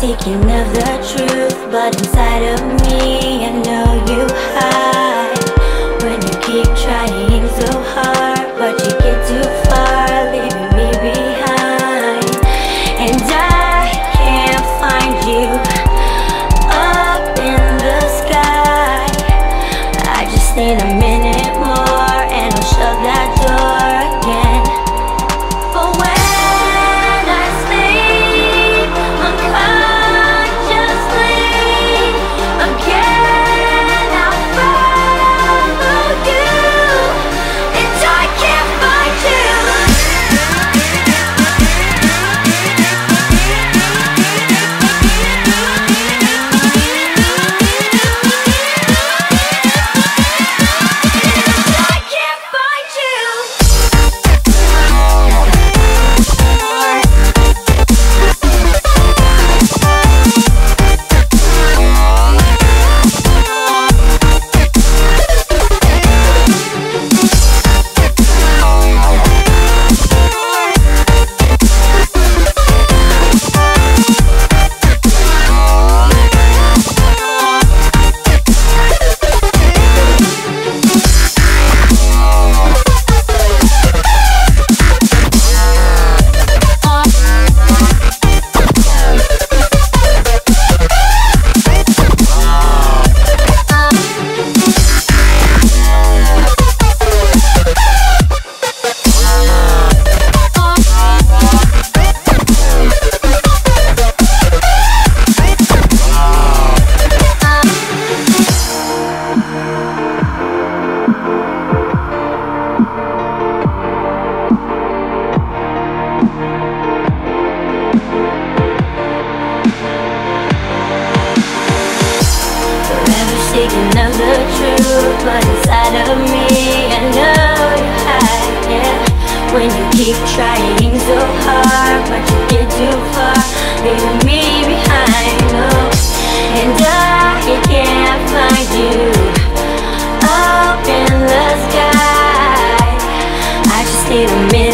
seeking of the truth, but inside of me I know you hide. When you keep trying so hard, but you get too far, leaving me behind. And I can't find you up in the sky. I just need a minute more and I'll shut that door again. But when I sleep unconsciously again, I'll follow you, and I can't find you. I can't find you. Forever seeking of the truth, but inside of me I know you hide, yeah. When you keep trying so hard, but you get too far, leaving me behind, oh. And I can't find you up in the sky. I just need a minute